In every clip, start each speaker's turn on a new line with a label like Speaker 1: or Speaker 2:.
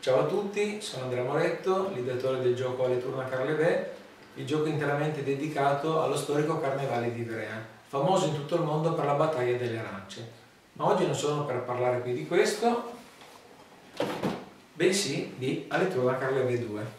Speaker 1: Ciao a tutti, sono Andrea Moretto, l'ideatore del gioco Alle Tourna Carlevé, il gioco interamente dedicato allo storico Carnevale di Ivrea, famoso in tutto il mondo per la battaglia delle arance. Ma oggi non sono per parlare qui di questo, bensì di Alle Tourna Carlevé 2.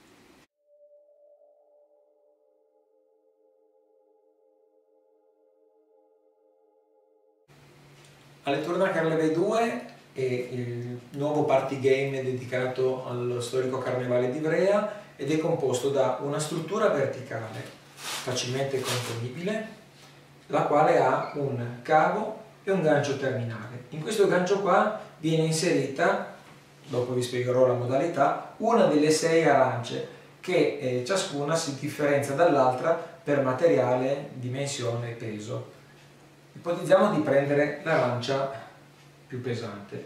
Speaker 1: Alle Tourna Carlevé 2 è il nuovo party game dedicato allo storico Carnevale di Ivrea ed è composto da una struttura verticale facilmente componibile, la quale ha un cavo e un gancio terminale. In questo gancio qua viene inserita, dopo vi spiegherò la modalità, una delle 6 arance che ciascuna si differenzia dall'altra per materiale, dimensione e peso. Ipotizziamo di prendere l'arancia più pesante.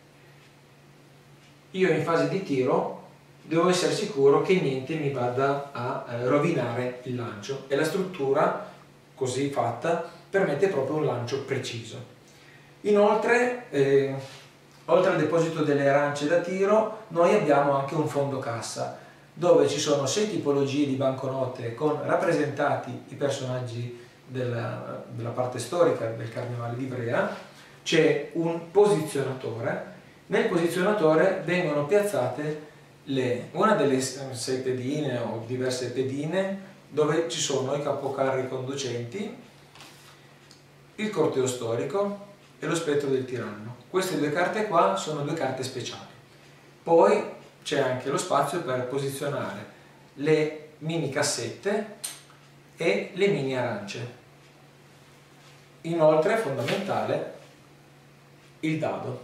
Speaker 1: Io in fase di tiro devo essere sicuro che niente mi vada a rovinare il lancio e la struttura così fatta permette proprio un lancio preciso. Inoltre, oltre al deposito delle arance da tiro, noi abbiamo anche un fondo cassa dove ci sono 6 tipologie di banconote con rappresentati i personaggi della parte storica del Carnevale di Ivrea. C'è un posizionatore, nel posizionatore vengono piazzate una delle 6 pedine o diverse pedine dove ci sono i capocarri conducenti, il corteo storico e lo spettro del tiranno. Queste 2 carte qua sono 2 carte speciali. Poi c'è anche lo spazio per posizionare le mini cassette e le mini arance. Inoltre è fondamentale il dado.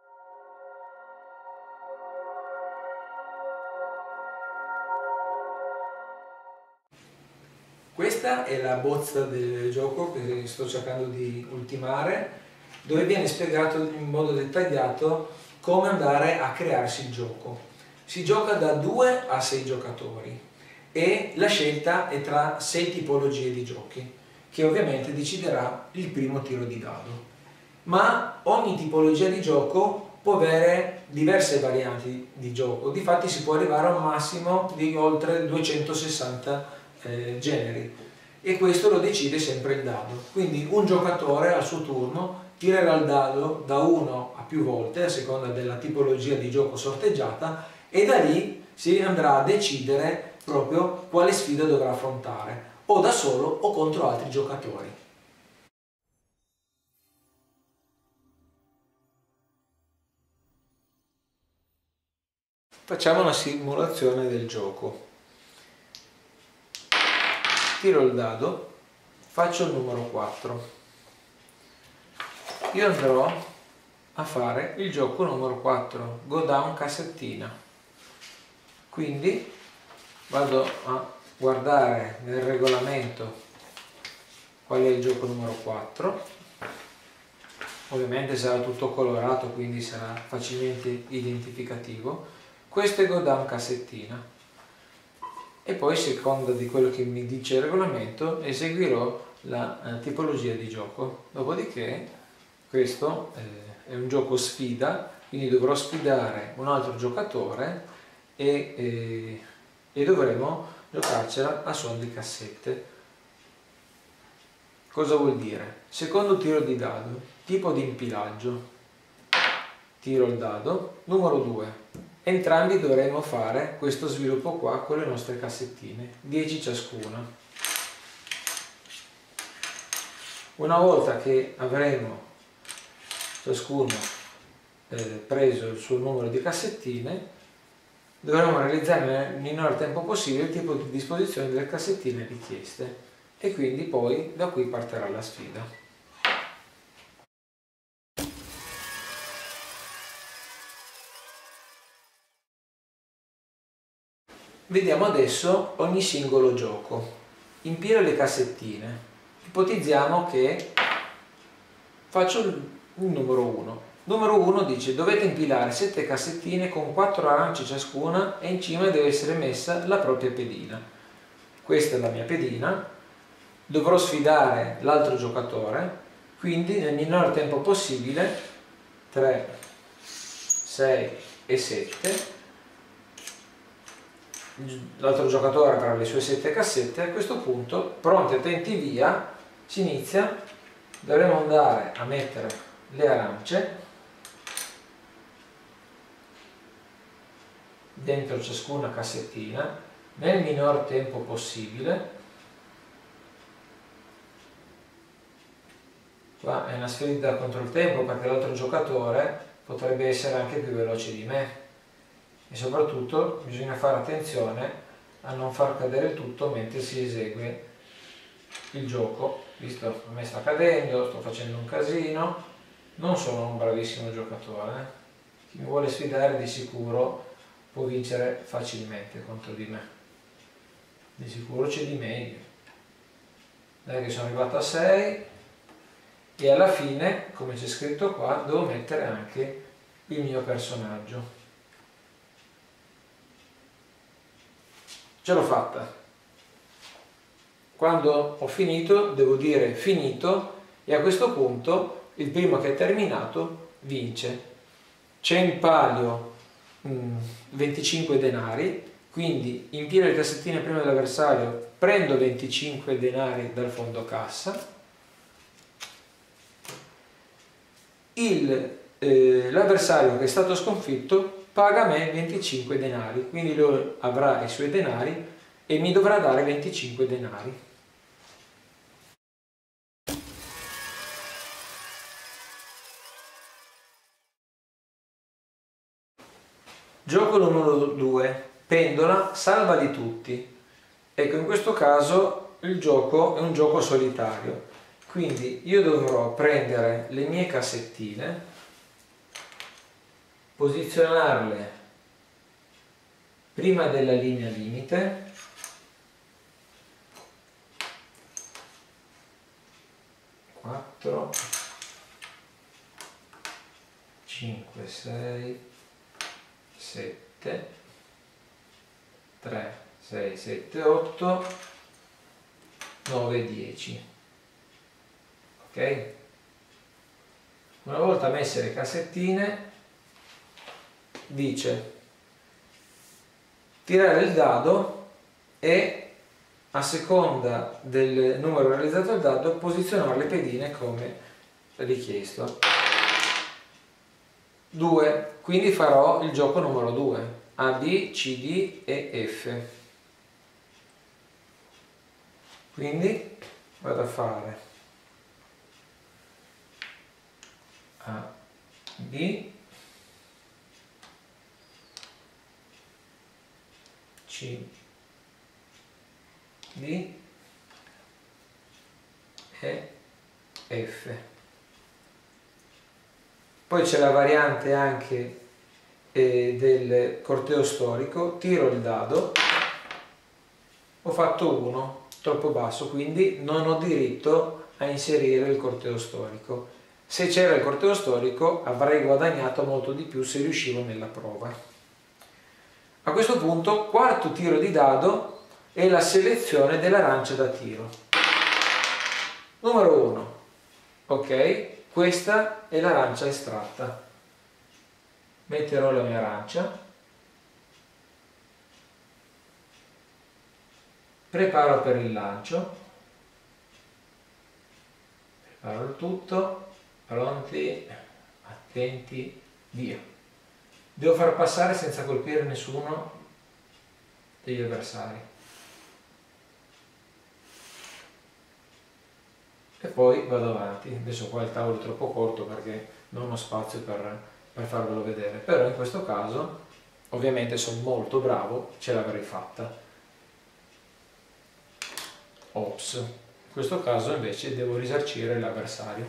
Speaker 1: Questa è la bozza del gioco che sto cercando di ultimare, dove viene spiegato in modo dettagliato come andare a crearsi il gioco. Si gioca da 2 a 6 giocatori e la scelta è tra 6 tipologie di giochi, che ovviamente deciderà il primo tiro di dado. Ma ogni tipologia di gioco può avere diverse varianti di gioco, difatti si può arrivare a un massimo di oltre 260 generi, e questo lo decide sempre il dado. Quindi un giocatore al suo turno tirerà il dado da 1 a più volte a seconda della tipologia di gioco sorteggiata e da lì si andrà a decidere proprio quale sfida dovrà affrontare, o da solo o contro altri giocatori. Facciamo una simulazione del gioco. Tiro il dado, faccio il numero 4. Io andrò a fare il gioco numero 4, go down cassettina. Quindi vado a guardare nel regolamento qual è il gioco numero 4. Ovviamente sarà tutto colorato, quindi sarà facilmente identificativo. Questo è go down cassettina. E poi, a seconda di quello che mi dice il regolamento, eseguirò la tipologia di gioco. Dopodiché questo è un gioco sfida, quindi dovrò sfidare un altro giocatore e dovremo giocarcela a suon di cassette. Cosa vuol dire? Secondo tiro di dado, tipo di impilaggio. Tiro il dado, numero 2. Entrambi dovremo fare questo sviluppo qua con le nostre cassettine, 10 ciascuna. Una volta che avremo ciascuno preso il suo numero di cassettine, dovremo realizzare nel minor tempo possibile il tipo di disposizione delle cassettine richieste e quindi poi da qui partirà la sfida. Vediamo adesso ogni singolo gioco. Impilo le cassettine. Ipotizziamo che faccio il numero 1. Numero 1 dice: dovete impilare 7 cassettine con 4 arance ciascuna e in cima deve essere messa la propria pedina. Questa è la mia pedina. Dovrò sfidare l'altro giocatore, quindi nel minor tempo possibile 3, 6, e 7, l'altro giocatore avrà le sue 7 cassette. A questo punto, pronti, attenti, via, si inizia. Dovremo andare a mettere le arance dentro ciascuna cassettina nel minor tempo possibile. Qua è una sfida contro il tempo, perché l'altro giocatore potrebbe essere anche più veloce di me, e soprattutto bisogna fare attenzione a non far cadere il tutto mentre si esegue il gioco. Visto, a me sta cadendo, sto facendo un casino, non sono un bravissimo giocatore. Chi mi vuole sfidare di sicuro può vincere facilmente contro di me, di sicuro c'è di meglio. Dai che sono arrivato a 6, e alla fine, come c'è scritto qua, devo mettere anche il mio personaggio. Ce l'ho fatta. Quando ho finito devo dire finito, e a questo punto il primo che è terminato vince. C'è in palio 25 denari, quindi impilo le cassettine prima dell'avversario, prendo 25 denari dal fondo cassa. L'avversario che è stato sconfitto paga a me 25 denari, quindi lui avrà i suoi denari e mi dovrà dare 25 denari. Gioco numero 2, pendola, salvali tutti. Ecco, in questo caso il gioco è un gioco solitario, quindi io dovrò prendere le mie cassettine, posizionarle prima della linea limite, quattro, 5, 6, 7, 3, 6, 7, 8, 9, 10. Ok? Una volta messe le cassettine, dice tirare il dado e a seconda del numero realizzato al dado posizionare le pedine come richiesto. 2, quindi farò il gioco numero 2, A, B, C, D e F. Quindi vado a fare A, B, C, D e F. Poi c'è la variante anche del corteo storico, tiro il dado, ho fatto 1, troppo basso, quindi non ho diritto a inserire il corteo storico. Se c'era il corteo storico avrei guadagnato molto di più se riuscivo nella prova. A questo punto, quarto tiro di dado e la selezione dell'arancia da tiro. Numero 1, ok, questa è l'arancia estratta. Metterò la mia arancia, preparo per il lancio, preparo il tutto, pronti, attenti, via. Devo far passare senza colpire nessuno degli avversari. E poi vado avanti. Adesso qua il tavolo è troppo corto perché non ho spazio per farvelo vedere, però in questo caso ovviamente sono molto bravo, ce l'avrei fatta. Ops, in questo caso invece devo risarcire l'avversario.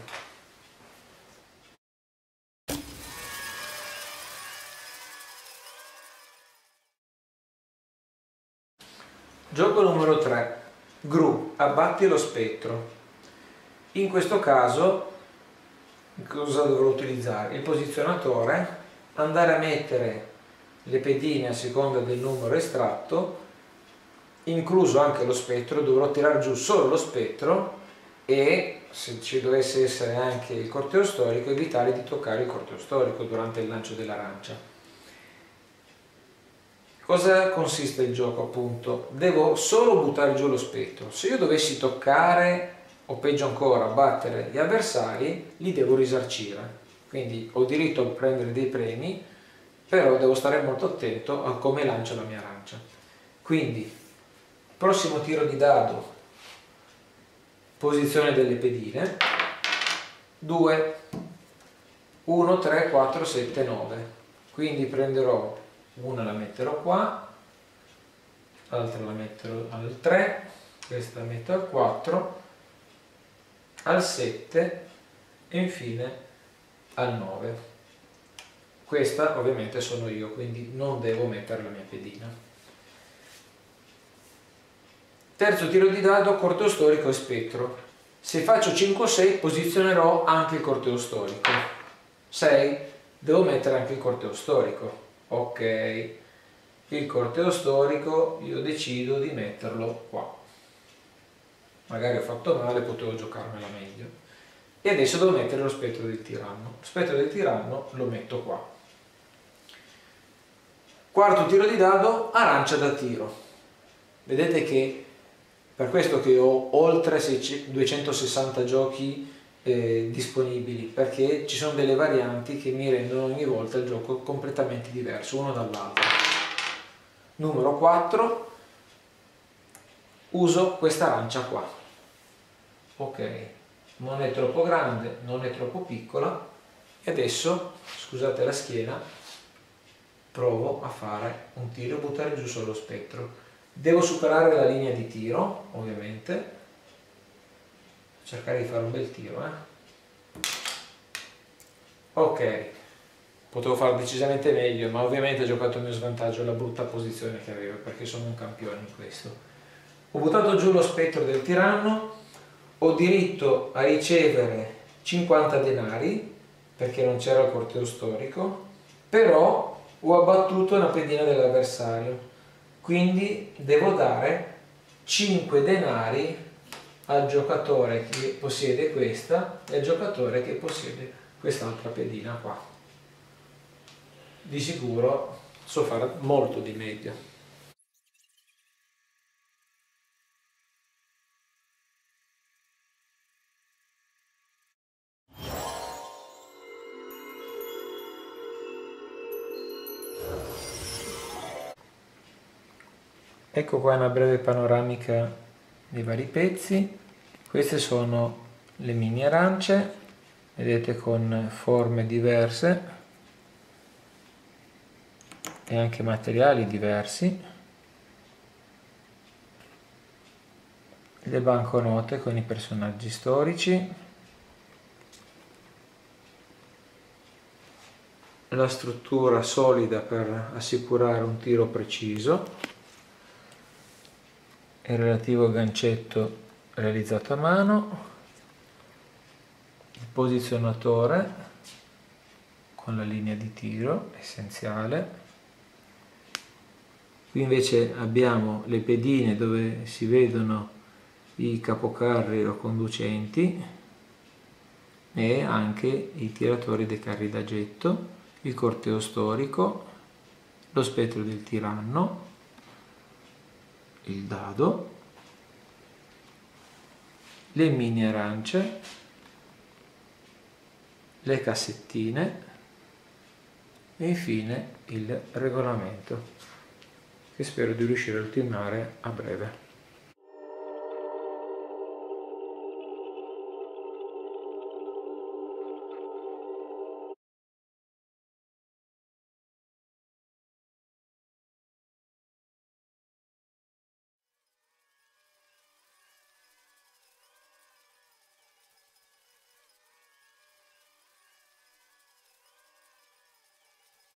Speaker 1: Gioco numero 3, Gru, abbatti lo spettro. In questo caso cosa dovrò utilizzare? Il posizionatore, andare a mettere le pedine a seconda del numero estratto, incluso anche lo spettro. Dovrò tirare giù solo lo spettro e, se ci dovesse essere anche il corteo storico, evitare di toccare il corteo storico durante il lancio dell'arancia. Cosa consiste il gioco appunto? Devo solo buttare giù lo spettro. Se io dovessi toccare o peggio ancora battere gli avversari, li devo risarcire. Quindi ho diritto a prendere dei premi, però devo stare molto attento a come lancio la mia arancia. Quindi, prossimo tiro di dado, posizione delle pedine, 2, 1, 3, 4, 7, 9. Quindi prenderò una, la metterò qua, l'altra la metterò al 3, questa la metto al 4, al 7 e infine al 9. Questa ovviamente sono io, quindi non devo mettere la mia pedina. Terzo tiro di dado, corteo storico e spettro. Se faccio 5-6 posizionerò anche il corteo storico. 6, devo mettere anche il corteo storico. Ok, il corteo storico io decido di metterlo qua. Magari ho fatto male, potevo giocarmela meglio. E adesso devo mettere lo spettro del tiranno. Lo spettro del tiranno lo metto qua. Quarto tiro di dado, arancia da tiro. Vedete che per questo che ho oltre 260 giochi disponibili, perché ci sono delle varianti che mi rendono ogni volta il gioco completamente diverso uno dall'altro. Numero 4, uso questa arancia qua. Ok, non è troppo grande, non è troppo piccola, e adesso, scusate la schiena, provo a fare un tiro e buttare giù solo lo spettro. Devo superare la linea di tiro, ovviamente, cercare di fare un bel tiro. Ok, potevo fare decisamente meglio, ma ovviamente ho giocato a mio svantaggio la brutta posizione che avevo, perché sono un campione in questo. Ho buttato giù lo spettro del tiranno, ho diritto a ricevere 50 denari, perché non c'era il corteo storico, però ho abbattuto una pedina dell'avversario. Quindi devo dare 5 denari al giocatore che possiede questa e al giocatore che possiede quest'altra pedina qua. Di sicuro so fare molto di meglio. Ecco qua una breve panoramica dei vari pezzi. Queste sono le mini arance, vedete, con forme diverse e anche materiali diversi. Le banconote con i personaggi storici, la struttura solida per assicurare un tiro preciso, il relativo gancetto realizzato a mano, il posizionatore con la linea di tiro essenziale. Qui invece abbiamo le pedine dove si vedono i capocarri o conducenti e anche i tiratori dei carri da getto, il corteo storico, lo spettro del tiranno, il dado, le mini arance, le cassettine e infine il regolamento, che spero di riuscire a ultimare a breve.